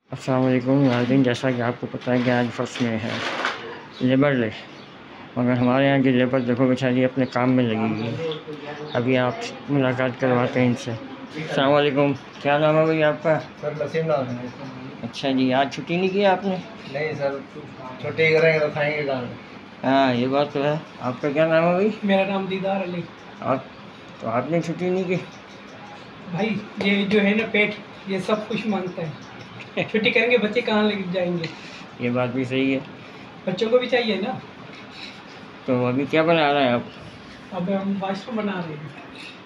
अस्सलाम वालेकुम नाज़रीन, जैसा कि आपको पता है कि आज फर्स्ट में है लेबर डे, मगर हमारे यहाँ की लेबर देखो बेचारी अपने काम में लगी हुई है। अभी आप मुलाकात करवाते हैं इनसे। अस्सलाम वालेकुम, क्या नाम है भाई आपका? सर नसीम नाम है। अच्छा जी, आज छुट्टी नहीं की आपने? नहीं सर, छुट्टी करेंगे तो खाएंगे कहाँ? हाँ ये बात तो है। आपका क्या नाम है भाई? मेरा नाम दीदार अली। आप तो आपने छुट्टी नहीं की? भाई ये जो है ना पेट, ये सब कुछ मांगता है। छुट्टी करेंगे बच्चे कहाँ लेके जाएंगे? ये बात भी सही है। बच्चों को भी चाहिए ना। तो अभी क्या बना रहे हैं आप? अब हम वाशरूम बना रहे हैं।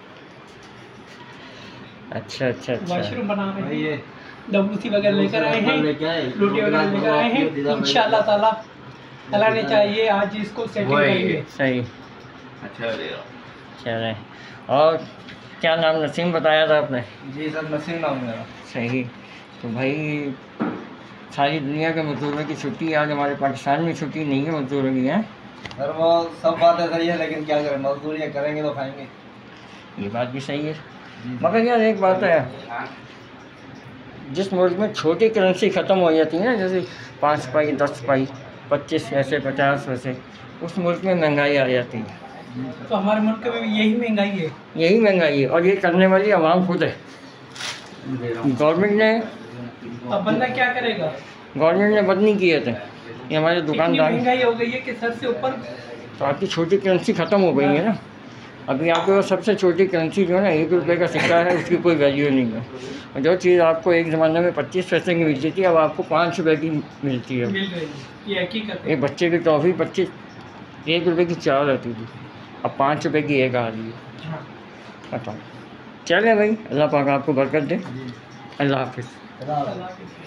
अच्छा अच्छा अच्छा, वाशरूम बना रहे हैं, डब्ल्यूसी वगैरह लेकर आए हैं, रोटी वगैरह लेकर आए हैं। इंशाल्लाह ताला अल्लाह ने चाहिए आज इसको सेटिंग करेंगे। सही। अच्छा चले। और क्या नाम नसीम बताया था आपने? जी सर, नसीम नाम है मेरा। सही। तो भाई सारी दुनिया के मजदूरों की छुट्टी, आज हमारे पाकिस्तान में छुट्टी नहीं है मजदूरों की। हैं सर वो सब बातें सही है, लेकिन क्या करें, मजदूरी करेंगे तो खाएंगे। ये बात भी सही है, मगर यार एक बात है, जिस मुल्क में छोटी करेंसी ख़त्म हो जाती है ना, जैसे 5 पाई 10 पाई 25 पैसे 50 पैसे, उस मुल्क में महंगाई आ जाती है। तो हमारे मुल्क में यही महंगाई है। यही महंगाई है, और ये करने वाली आवाम खुद है। गवर्नमेंट ने, अब बंदा क्या करेगा? गवर्नमेंट ने बंद नहीं किए थे, ये हमारे दुकानदार। महंगाई हो गई है कि सर से ऊपर। तो आपकी छोटी करेंसी ख़त्म हो गई है ना। अभी आपके पास सबसे छोटी करेंसी जो है ना, 1 रुपये का सिक्का है, उसकी कोई वैल्यू नहीं है। और जो चीज़ आपको एक ज़माने में 25 पैसे की मिलती थी, अब आपको 5 रुपये की मिलती है। मिल रही है, ये हकीकत है। एक बच्चे की टॉफ़ी 1 रुपये की 4 आती थी, अब 5 रुपये की 1 आ रही है। हाँ। बताओ। चलें भाई, अल्लाह पाक आपको बरकत दे। अल्लाह हाफिज़। अल्लाह हाफ़िज़।